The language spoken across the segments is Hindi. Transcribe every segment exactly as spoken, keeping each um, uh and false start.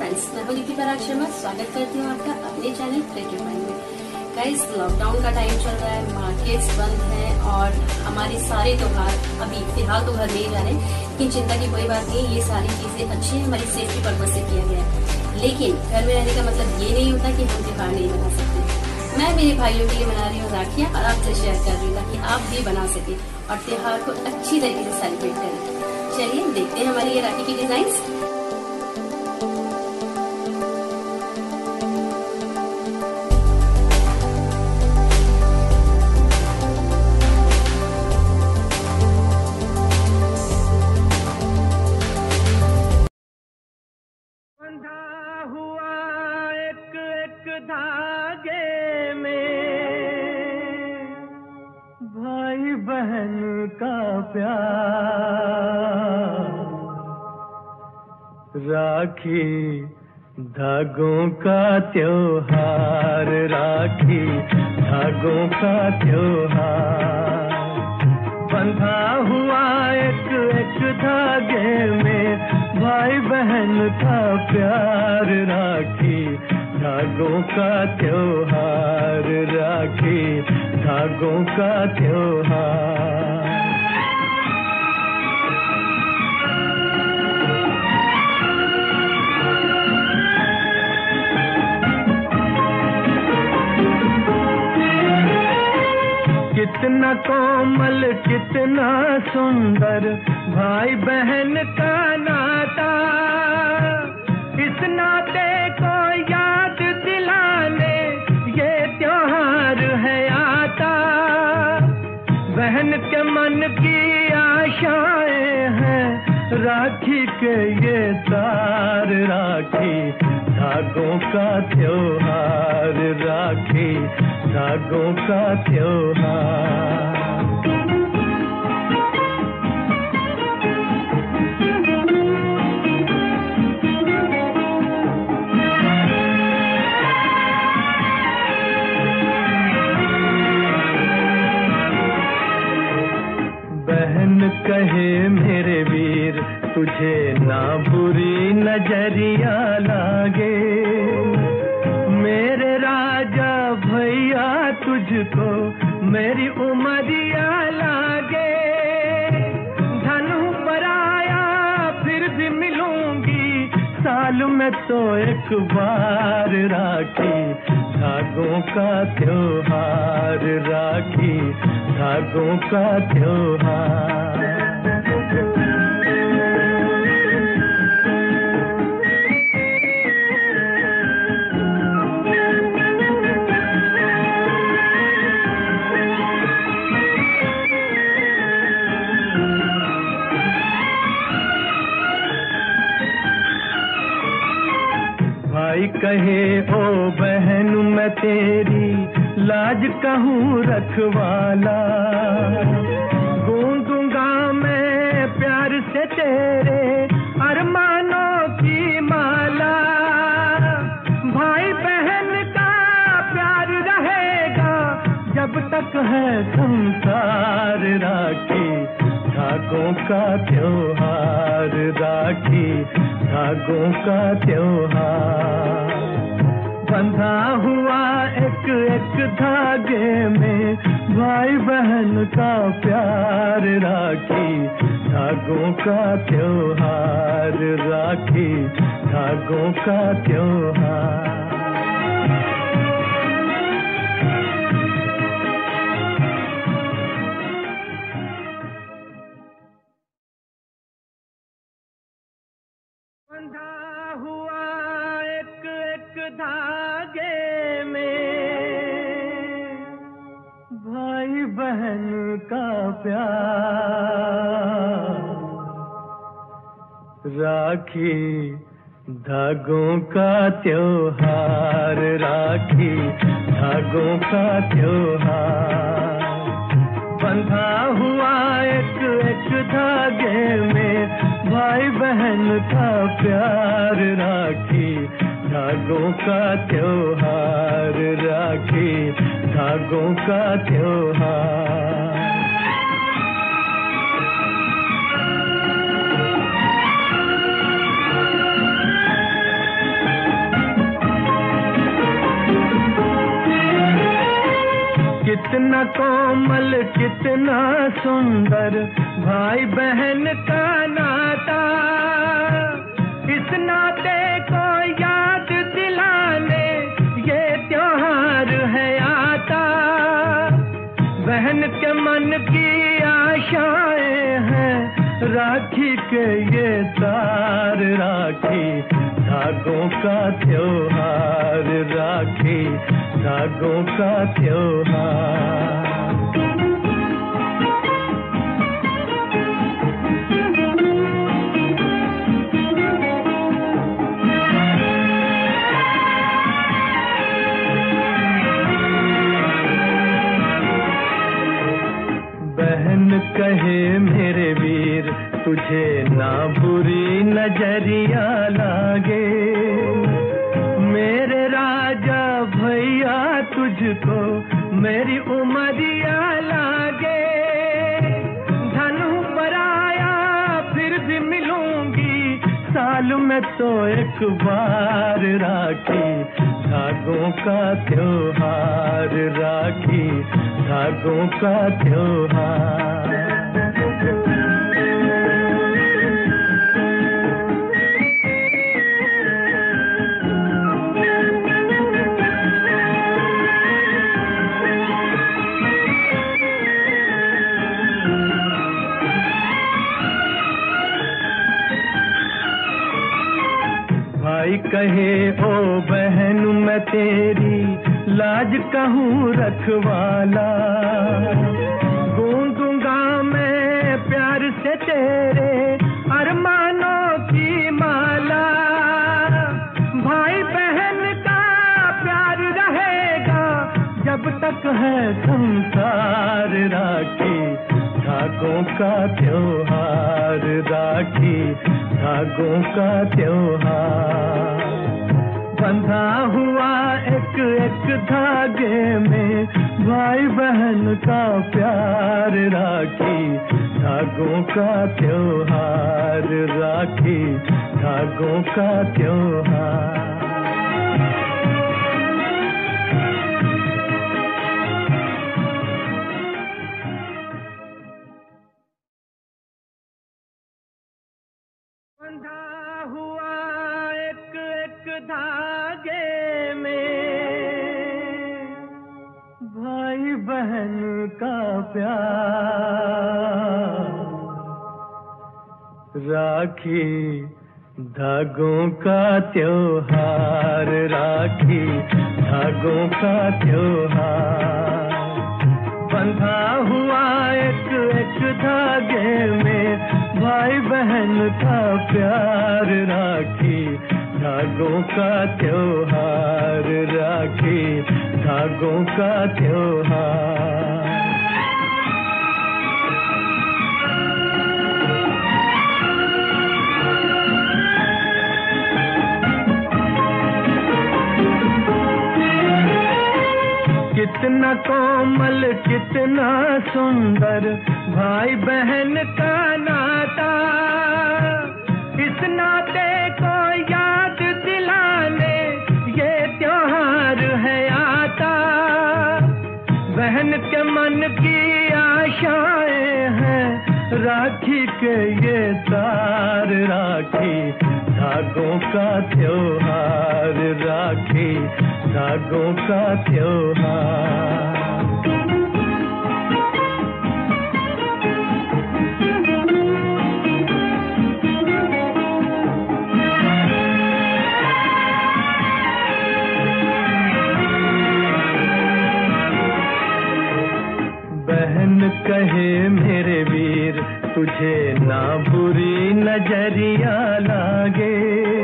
फ्रेंड्स, मैं हूं दीप्ति पराग शर्मा। स्वागत करती हूं आपका अपने चैनल क्रिएटिव माइंड में। गाइस, लॉकडाउन का टाइम चल रहा है, मार्केट्स बंद हैं और हमारे सारे त्योहार अभी फिलहाल तो घर में ही जा रहे हैं, लेकिन चिंता की कोई बात नहीं। ये सारी चीजें अच्छी है, हमारी सेफ्टी पर्पज से किया गया है। लेकिन घर में रहने का मतलब ये नहीं होता कि हम त्योहार नहीं बना सकते। मैं मेरे भाइयों के लिए बना रही हूँ राखियाँ और आपसे शेयर कर रही हूँ ताकि आप भी बना सके और त्योहार को अच्छी तरीके से सेलिब्रेट करें। चलिए देखते हैं हमारी ये राखी की डिजाइन। धागे में भाई बहन का प्यार, राखी धागों का त्योहार, राखी धागों का त्योहार। बंधा हुआ एक एक धागे में भाई बहन का प्यार, राखी धागों का त्योहार, राखी धागों का त्योहार। कितना कोमल कितना सुंदर भाई बहन का नाता, इस नाते को याद दिलाने ये त्योहार है आता। बहन के मन की आशाएं हैं राखी के ये तार, राखी धागों का त्योहार, राखी धागों का त्योहार। बहन कहे मेरे वीर तुझे ना बुरी नजरिया लागे, मेरे राजा भैया तुझको मेरी उमरिया लागे। धनु पराया फिर भी मिलूंगी साल में तो एक बार, राखी धागों का त्योहार, राखी धागों का त्योहार। भाई कहे ओ बहन मैं तेरी लाज कहूँ रखवाला, गूंजूंगा मैं प्यार से तेरे अरमानों की माला। भाई बहन का प्यार रहेगा जब तक है संसार, राखी धागों का त्योहार, राखी धागों का त्योहार। बंधा हुआ एक एक धागे में भाई बहन का प्यार, राखी धागों का त्योहार, राखी धागों का त्योहार। बंधा हुआ एक एक धागे में भाई बहन का प्यार, राखी धागों का त्योहार, राखी धागों का त्योहार। बंधा हुआ एक एक धागे में भाई बहन का प्यार, राखी धागों का त्योहार, राखी धागों का त्योहार। कितना सुंदर भाई बहन का नाता, इस नाते को याद दिलाने ये त्योहार है आता। बहन के मन की आशाएं हैं राखी के ये तार, राखी धागों का त्योहार, राखी धागों का त्योहार। बहन कहे मेरे वीर तुझे ना बुरी नजरिया लागे, मेरे राजा भैया तुझको मेरी उमरिया लागे। धनु पराया फिर भी मिलूंगी साल में तो एक बार, राखी धागों का त्योहार, राखी धागों का त्योहार। भाई कहे ओ बहन मैं तेरी लाज कहूँ रखवाला, गूंजूंगा मैं प्यार से तेरे अरमानों की माला। भाई बहन का प्यार रहेगा जब तक है संसार, राखी धागों का त्योहार, राखी धागों का त्योहार। बंधा हुआ एक एक धागे में भाई बहन का प्यार, राखी धागों का त्योहार, राखी धागों का त्योहार। बंधा हुआ एक एक धागे में भाई बहन का प्यार, राखी धागों का त्योहार, राखी धागों का त्योहार। बंधा हुआ एक एक धागे में भाई बहन का प्यार, राखी धागों का त्योहार, राखी धागों का त्योहार। कितना कोमल कितना सुंदर भाई बहन का नाता, इस नाते को याद दिलाने ये त्योहार है आता। बहन के मन की आशाएं हैं राखी के ये तार, राखी धागों का त्योहार, राखी धागों का त्योहार। बहन कहे मेरे वीर तुझे ना बुरी नजरिया लागे,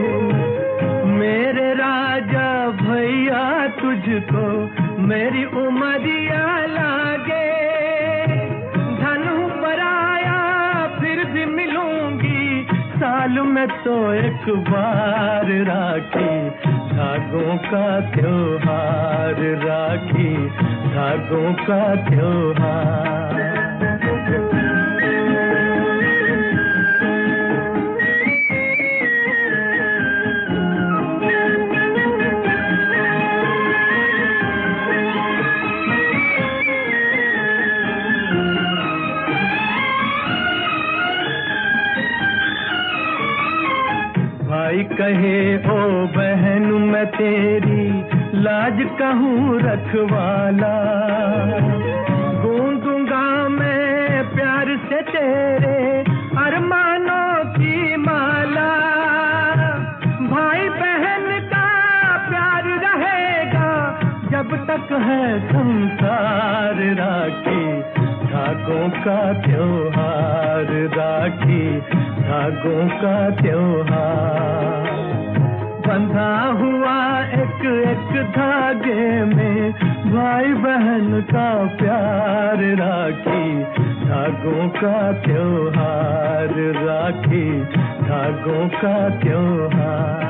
मेरे राजा भैया तुझको मेरी उमरिया लागे। धनु पराया फिर भी मिलूंगी साल में तो एक बार, राखी धागों का त्योहार, राखी धागों का त्योहार। भाई कहे ओ बहन मैं तेरी लाज कहूँ रखवाला, गूंजूंगा मैं प्यार से तेरे अरमानों की माला। भाई बहन का प्यार रहेगा जब तक है संसार, राखी धागों का त्योहार, राखी धागों का त्योहार। बंधा हुआ एक एक धागे में भाई बहन का प्यार, राखी धागों का त्योहार, राखी धागों का त्योहार।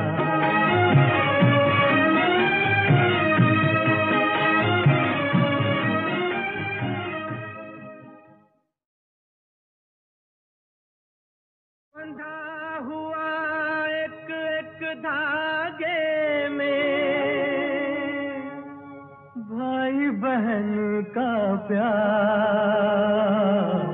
बंधा हुआ एक एक धागे में भाई बहन का प्यार,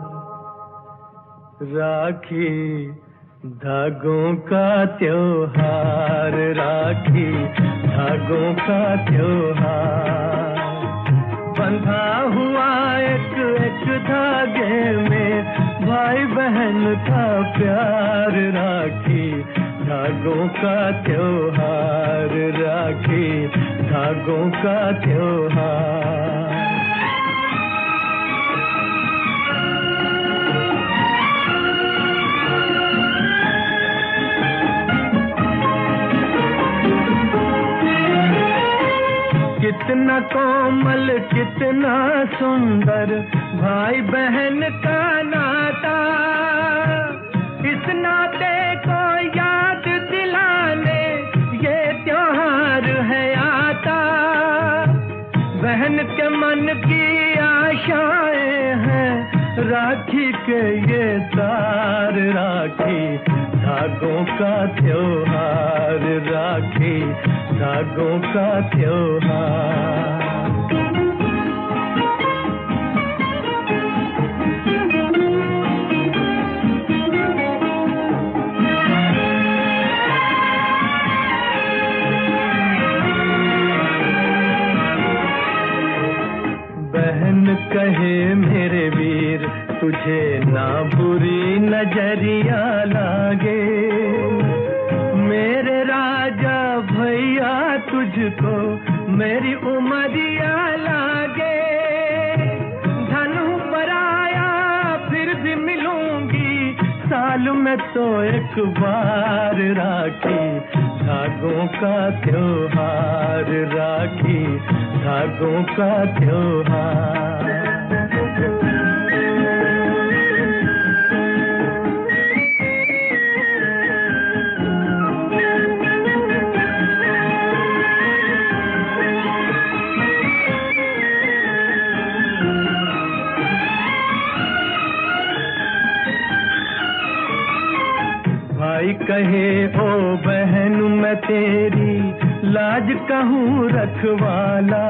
राखी धागों का त्योहार, राखी धागों का त्योहार। बंधा हुआ एक एक धागे में भाई बहन का प्यार, राखी धागों का त्योहार, राखी धागों का त्योहार। कितना कोमल कितना सुंदर भाई बहन का नाता, इस नाते को याद दिलाने ये त्योहार है आता। बहन के मन की आशाएं हैं राखी के ये तार, राखी धागों का त्योहार, राखी धागों का त्योहार। बहन कहे मेरे वीर तुझे ना बुरी नजरिया लागे, मेरे राजा भैया तुझको मेरी उमरिया लागे। धन पर आया फिर भी मिलूंगी साल में तो एक बार, राखी धागों का त्योहार, राखी धागों का त्योहार। भाई कहे ओ बहन मैं तेरी लाज कहूँ रखवाला,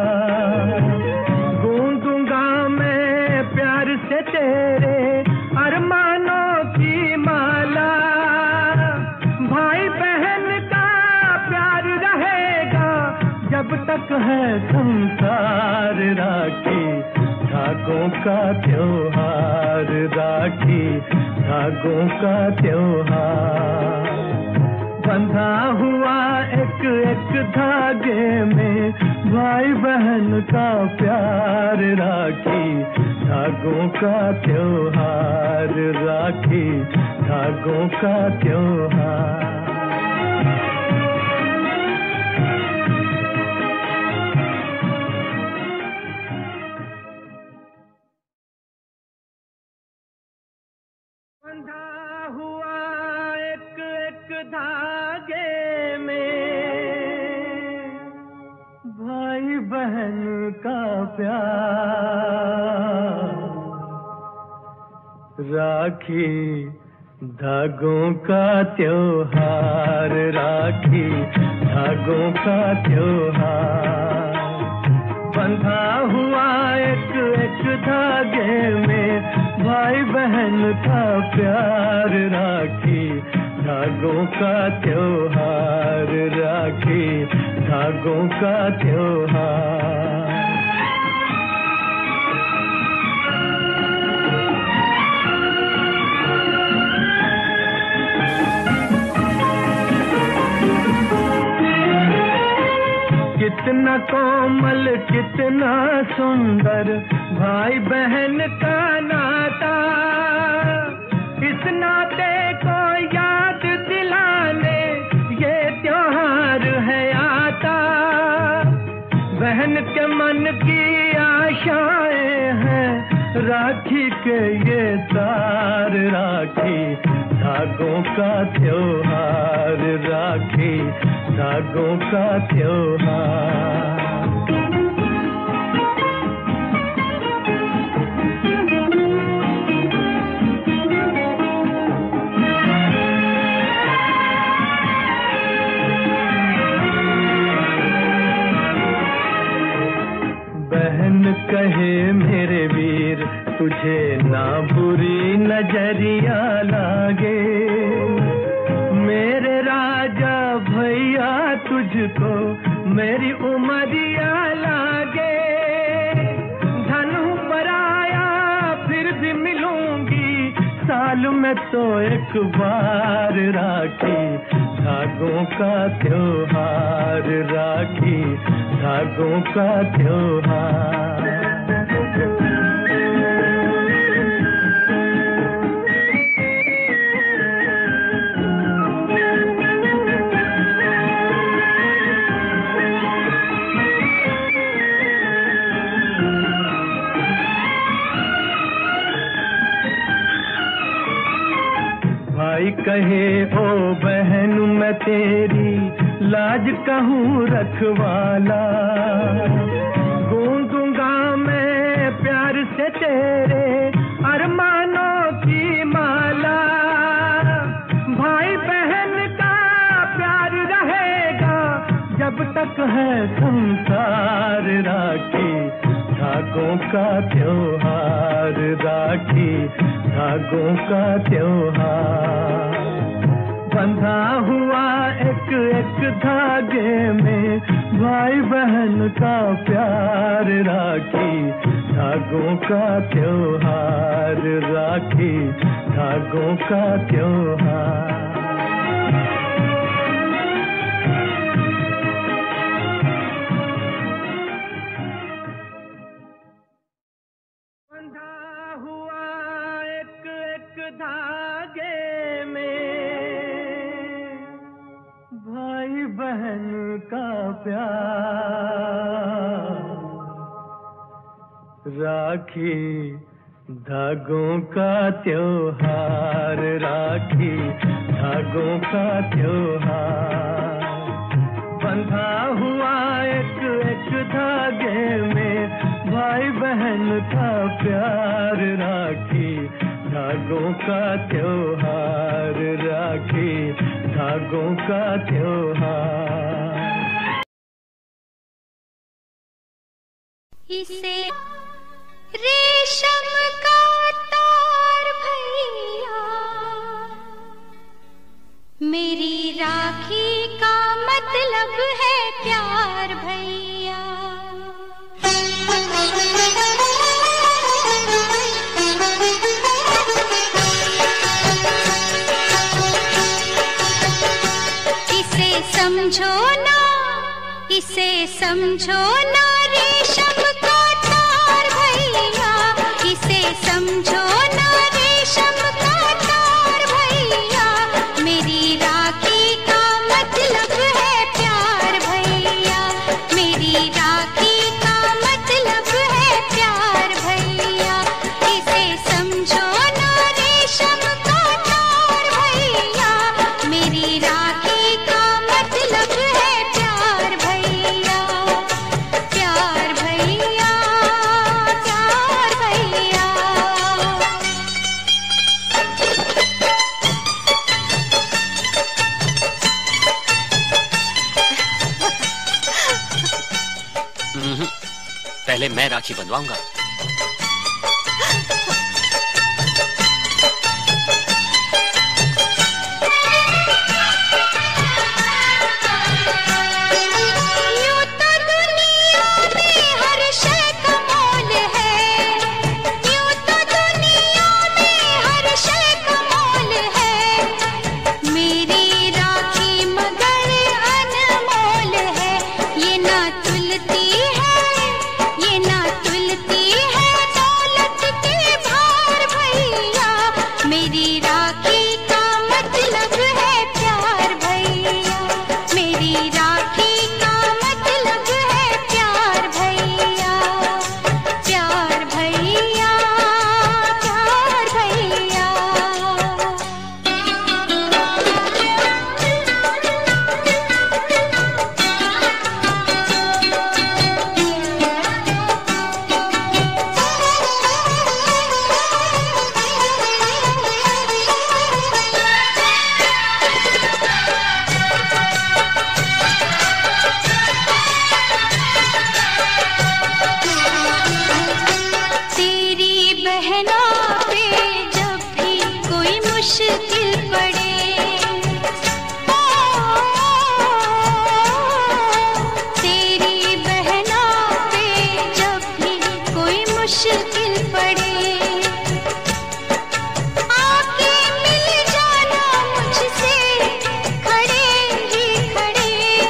गूंजूंगा मैं प्यार से तेरे अरमानों की माला। भाई बहन का प्यार रहेगा जब तक है संसार, राखी धागों का त्योहार, राखी धागों का त्योहार। बंधा हुआ एक एक धागे में भाई बहन का प्यार, राखी धागों का त्योहार, राखी धागों का त्योहार। बंधा हुआ एक एक धागे में भाई बहन का प्यार, राखी धागों का त्योहार, राखी धागों का त्योहार। बंधा हुआ एक एक धागे में भाई बहन का प्यार, राखी धागों का त्योहार, राखी धागों का त्योहार। कितना कोमल कितना सुंदर भाई बहन का नाता, इस नाते को याद दिलाने ये त्योहार है आता। बहन के मन की आशाएं हैं राखी के ये तार, राखी धागों का त्योहार, राखी धागों का त्योहार। बहन कहे मेरे वीर तुझे ना बुरी नजरिया लागे, मेरे राजा भैया तुझको मेरी उमरिया लागे। धनु पर आया फिर भी मिलूंगी साल में तो एक बार, राखी धागों का त्योहार, राखी धागों का त्योहार। भाई कहे ओ बहन मैं तेरी लाज कहूँ रखवाला, गूंजूंगा मैं प्यार से तेरे अरमानों की माला। भाई बहन का प्यार रहेगा जब तक है संसार, राखी धागों का त्योहार, राखी धागों का त्योहार। बंधा हुआ एक एक धागे में भाई बहन का प्यार, राखी धागों का त्योहार, राखी धागों का त्योहार। धागे में भाई बहन का प्यार, राखी धागों का त्योहार, राखी धागों का त्योहार। बंधा हुआ एक एक धागे में भाई बहन का प्यार, राखी धागों का त्योहार, राखी धागों का त्योहार। इसे रेशम का तार भैया, मेरी राखी का मतलब है प्यार भैया। समझो ना इसे समझो ना रेशम का तार भैया, इसे समझो ना रेशम का तार भैया, मेरी राखी का मतलब है प्यार भैया, मेरी राखी का मतलब है प्यार भैया। इसे समझो ना रेशम का तार भैया, मेरी राखी का मतलब है प्यार भैया, प्यार भैया, प्यार भैया। पहले मैं राखी बंधवाऊंगा। मुश्किल पड़े। तेरी बहना पे जब भी कोई मुश्किल पड़े, आके मिल जाना मुझसे खड़े ही खड़े।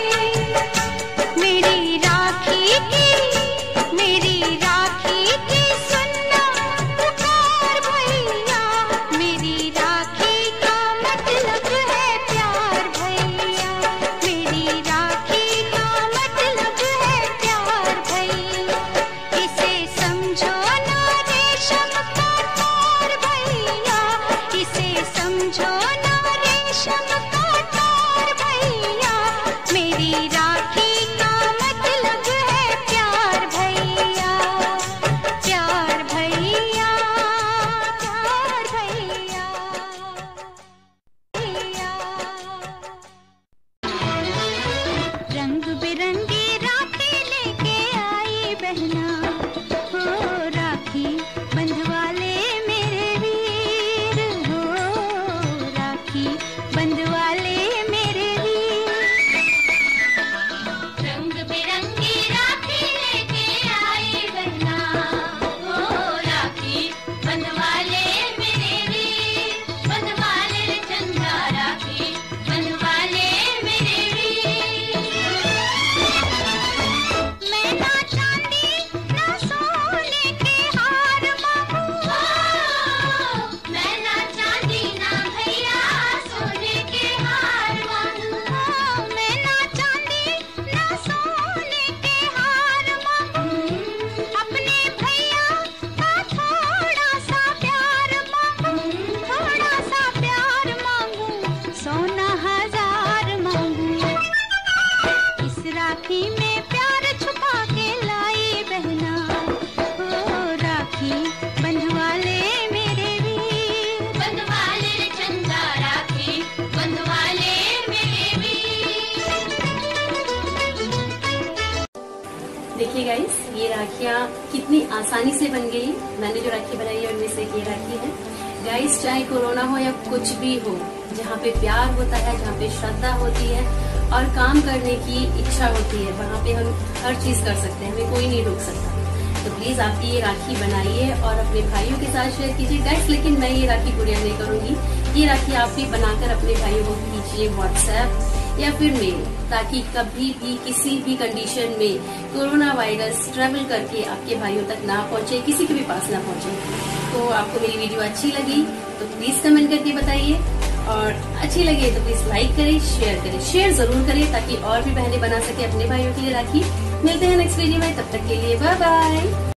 मेरी राखी की मेरी राखी की सुनना पुकार भैया, मेरी राखी का मतलब है प्यार भैया, मेरी राखी का मतलब है प्यार भैया। इसे समझो ना रेशम का तार भैया, इसे समझो ना रेशम का तार भैया, मेरी राखी का मतलब है प्यार भैया, प्यार भैया, प्यार भैया, भैया। रंग बिरंगी राखी लेके आई बहना, हो राखी बंधवाले मेरे वीर, हो राखी बंधवाले मेरे वीर। रंग बिरंगी राखी लेके आई बहना, हो राखी बंधवाले मेरे वीर, बंधवाले रे चंदा राखी बंधवाले मेरे वीर। मैं ना चांदी ना सोने के हार मांगू, मैं ना चांदी ना भैया सोने के हार मांगू, मैं ना चांदी ना सोने के हार मांगू, अपने भैया का थोड़ा सा प्यार मांगू, थोड़ा सा प्यार मांगू, सोना हजार मांगू। इस राखी में प्यार छुपा के लाई बहना, ओ राखी बंधवाले मेरे वीर, बंधवाले रे चंदा राखी बंधवाले मेरे वीर। देखिए गाइस, ये राखियाँ कितनी आसानी से बन गई। मैंने जो राखी बनाई है उनमें से एक ये राखी है। गाइस, चाहे कोरोना हो या कुछ भी हो, जहाँ पे प्यार होता है, जहाँ पे श्रद्धा होती है और काम करने की इच्छा होती है, वहाँ पे हम हर चीज कर सकते हैं, हमें कोई नहीं रोक सकता। तो प्लीज आप ये राखी बनाइए और अपने भाइयों के साथ शेयर कीजिए गाइस। लेकिन मैं ये राखी कुरियर नहीं करूंगी, ये राखी आप भी बनाकर अपने भाइयों को कीजिए व्हाट्सएप या फिर मेल, ताकि कभी भी किसी भी कंडीशन में कोरोना वायरस ट्रेवल करके आपके भाइयों तक ना पहुंचे, किसी के भी पास ना पहुंचे। तो आपको मेरी वीडियो अच्छी लगी तो प्लीज कमेंट करके बताइए, और अच्छी लगे तो प्लीज लाइक करें, शेयर करें, शेयर जरूर करें ताकि और भी बहनें बना सके अपने भाइयों के लिए राखी। मिलते हैं नेक्स्ट वीडियो में, तब तक के लिए बाय बाय।